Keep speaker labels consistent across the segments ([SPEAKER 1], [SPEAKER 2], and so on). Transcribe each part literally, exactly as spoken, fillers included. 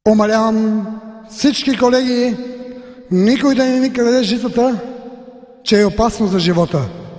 [SPEAKER 1] Умалявам всички колеги, никой да не ни краде житата, че е опасно за живота.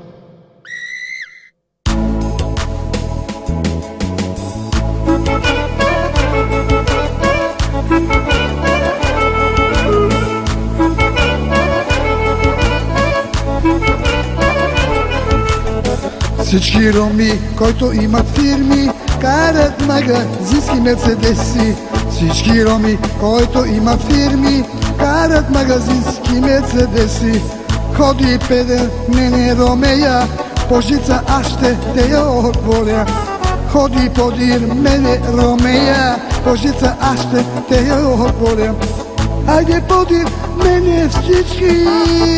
[SPEAKER 1] Всички роми, които имат фирми, карат магазински мерцедеси. Всички роми, които имат фирми, карат магазински мерцедеси. Ходи педер, мене ромея, по жица аз ще те я отворя. Ходи подир, мене ромея, по жица аз ще те я отворя. Айде подир, мене всички,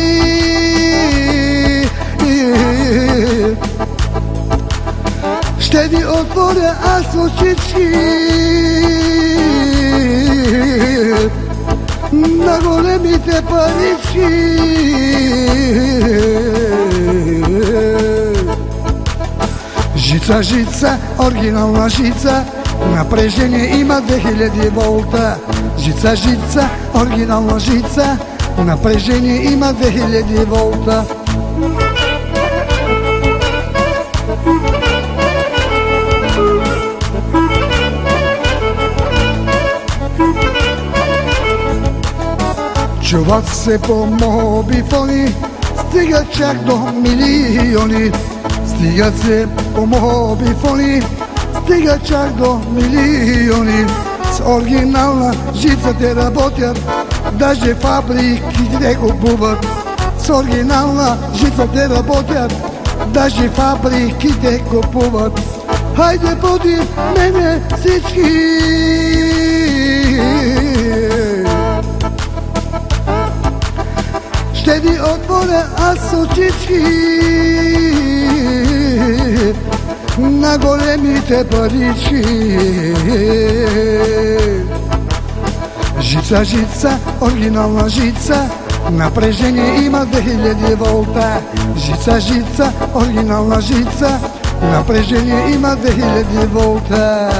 [SPEAKER 1] ще ви отворя аз очички на големите парички. Жица, жица, оригинална жица, напрежение има две хиляди волта. Жица, жица, оригинална жица, напрежение има две хиляди волта. Чуват се по мобифони, стигат чак до милиони. Стигат се по мобифони, стигат чак до милиони. С оригинална жица те работят, даже фабриките купуват. С оригинална жица те работят, даже фабриките купуват. Хайде поди мене всички, ще ви отворя аз очички на големите парички. Жица, жица, оригинална жица, напрежение има две хиляди волта. Жица, жица, оригинална жица, напрежение има две хиляди волта.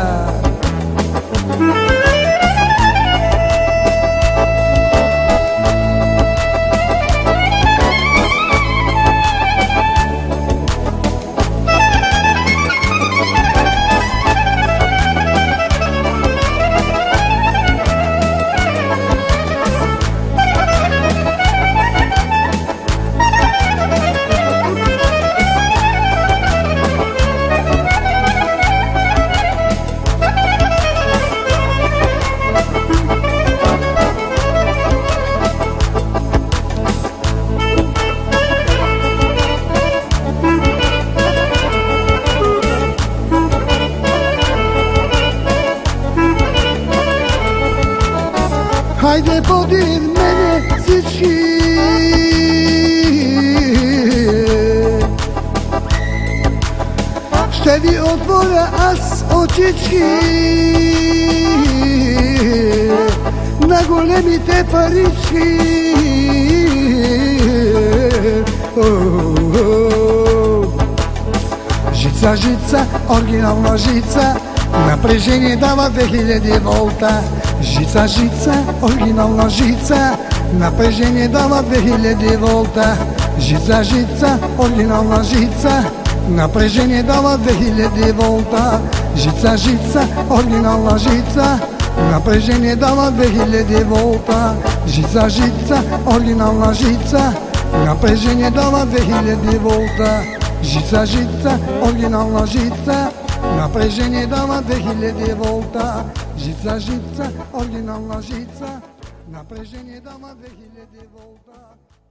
[SPEAKER 1] Хайде подир мене всички, ще ви отворя аз очички на големите парички. Жица, жица, оригинална жица, напрежение дава две хиляди волта. Жица, жица, оригинална жица, напрежение дава две хиляди волта. Жица, жица, оригинална жица, напрежение дава две хиляди волта. Жица, жица, оригинална жица, напрежение дава две хиляди волта. Жица, жица, оригинална жица, напрежение дава две хиляди волта. Жица, жица, оригинална жица, напрежение дава две хиляди волта. Жица, жица, оригинална жица, напрежение дава две хиляди волта.